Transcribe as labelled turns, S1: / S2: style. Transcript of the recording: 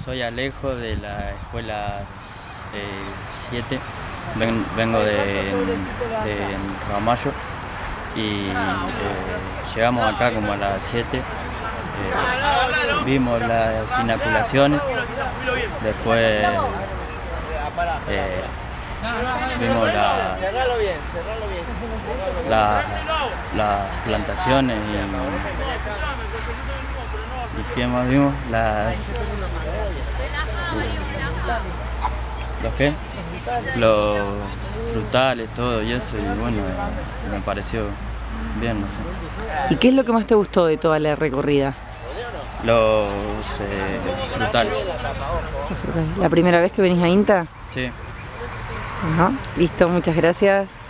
S1: Soy Alejo de la escuela 7, vengo de Ramallo y llegamos acá como a las 7, vimos las inoculaciones, después vimos las plantaciones y ¿qué más vimos? ¿Los qué? Los frutales, todo y eso, y bueno, me pareció bien, no sé.
S2: ¿Y qué es lo que más te gustó de toda la recorrida?
S1: Los frutales.
S2: ¿La primera vez que venís a INTA?
S1: Sí.
S2: Ajá. Listo, muchas gracias.